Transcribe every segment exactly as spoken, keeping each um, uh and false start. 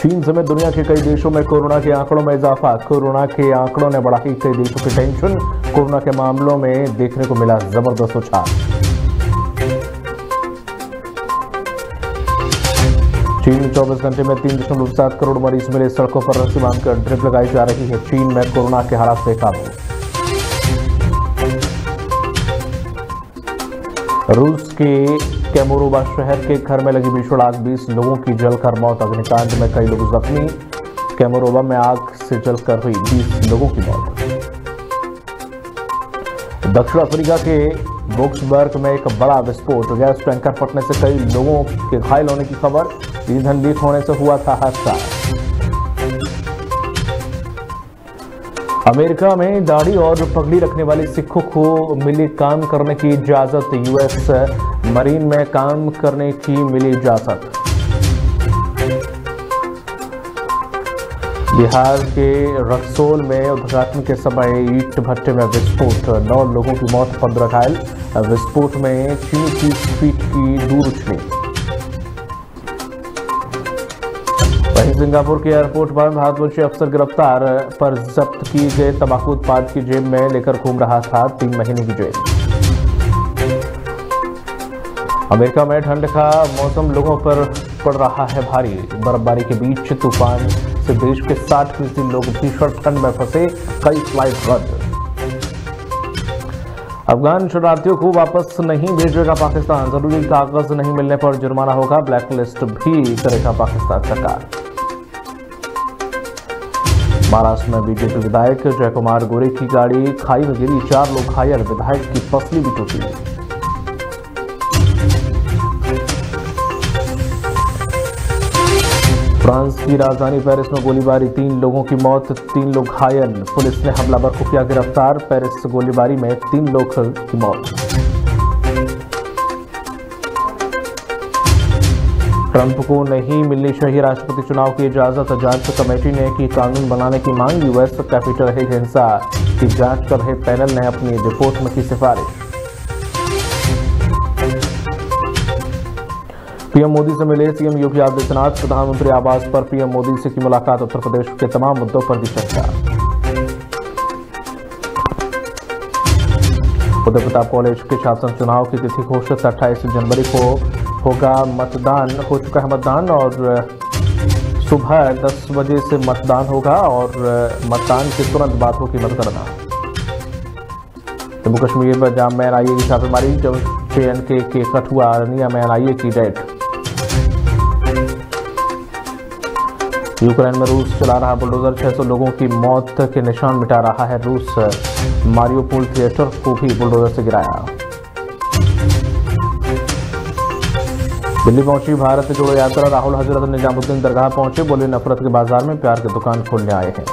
चीन समेत दुनिया के कई देशों में कोरोना के आंकड़ों में इजाफा। कोरोना के आंकड़ों ने बढ़ाई कई देशों की टेंशन। कोरोना के मामलों में देखने को मिला जबरदस्त उछाल। चीन में चौबीस घंटे में तीन दशमलव सात करोड़ मरीज मिले। सड़कों पर रस्सी बांधकर ड्रिप लगाई जा रही है। चीन में कोरोना के हालात बेकाबू। रूस के कैमोरोबा शहर के घर में लगी भीषण आग, बीस लोगों की जलकर मौत। अग्निकांड में कई लोग जख्मी। कैमोरोबा में आग से जलकर हुई बीस लोगों की मौत। दक्षिण अफ्रीका के वोक्सबर्ग में एक बड़ा विस्फोट। गैस टैंकर फटने से कई लोगों के घायल होने की खबर। ईंधन लीक होने से हुआ था हादसा। अमेरिका में दाढ़ी और पगड़ी रखने वाले सिखों को मिली काम करने की इजाजत। यूएस मरीन में काम करने की मिली इजाजत। बिहार के रक्सौल में उद्घाटन के समय ईंट भट्टे में विस्फोट। नौ लोगों की मौत, पंद्रह घायल। विस्फोट में चीनी की फीट की दूर उछली। वहीं सिंगापुर के एयरपोर्ट पर भारतवंशी अफसर गिरफ्तार। पर जब्त की गए तंबाकू उत्पाद की जेब में लेकर घूम रहा था। तीन महीने की जेल। अमेरिका में ठंड का मौसम लोगों पर पड़ रहा है भारी। बर्फबारी के बीच तूफान से देश के साठ फीसदी लोग भीषण ठंड में फंसे। कई फ्लाइट रद्द। अफगान शरणार्थियों को वापस नहीं भेजेगा पाकिस्तान। जरूरी कागज नहीं मिलने पर जुर्माना होगा। ब्लैकलिस्ट भी करेगा पाकिस्तान सरकार। महाराष्ट्र में बीजेपी विधायक जय कुमार गोरे की गाड़ी खाई में गिरी, चार लोग घायल। विधायक की पसली भी टूटी। फ्रांस की राजधानी पेरिस में गोलीबारी, तीन लोगों की मौत, तीन लोग घायल। पुलिस ने हमलावर को किया गिरफ्तार। पेरिस गोलीबारी में तीन लोग की मौत। ट्रंप को नहीं मिलनी चाहिए राष्ट्रपति चुनाव की इजाजत। जांच कमेटी ने की कानून बनाने की मांग। यूएस कैपिटल हिल हिंसा की जांच कर रहे पैनल ने अपनी रिपोर्ट में की सिफारिश। पीएम मोदी से मिले सीएम योगी आदित्यनाथ। प्रधानमंत्री आवास पर पीएम मोदी से की मुलाकात। उत्तर प्रदेश के तमाम मुद्दों पर की चर्चा। उदय प्रताप कॉलेज के छात्र चुनाव की तिथि घोषित। अट्ठाईस जनवरी को होगा मतदान। हो चुका है मतदान और सुबह दस बजे से मतदान होगा और मतदान के तुरंत बाद होगी मतगणना। जम्मू कश्मीर में जाम में एनआईए की छापेमारी। जेएनके के कठुआ अरनिया में एनआईए की रेड। यूक्रेन में रूस चला रहा बुलडोजर, छह सौ लोगों की मौत के निशान मिटा रहा है रूस। मारियोपोल थिएटर को भी बुलडोजर से गिराया। दिल्ली पहुंची भारत जोड़ो यात्रा। राहुल हजरत निजामुद्दीन दरगाह पहुंचे। बोले नफरत के बाजार में प्यार की दुकान खोलने आए हैं।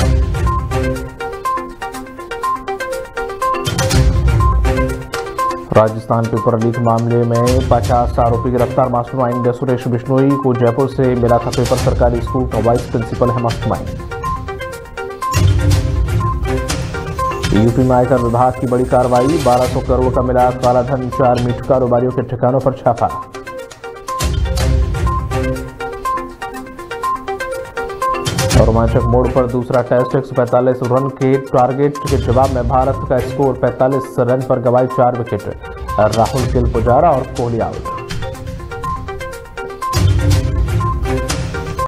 राजस्थान पेपर लीक मामले में पचास आरोपी गिरफ्तार। मास्टरमाइंड सुरेश बिश्नोई को जयपुर से मिला था पेपर। सरकारी स्कूल का वाइस प्रिंसिपल है मास्टरमाइंड। यूपी में आयकर विभाग की बड़ी कार्रवाई। बारह सौ करोड़ का मिला कालाधन। चार मीट कारोबारियों के ठिकानों पर छापा। और रोमांचक मोड़ पर दूसरा टेस्ट। एक सौ पैंतालीस रन के टारगेट के जवाब में भारत का स्कोर पैंतालीस रन पर गंवाई चार विकेट। राहुल गिल पुजारा और कोहली आउट।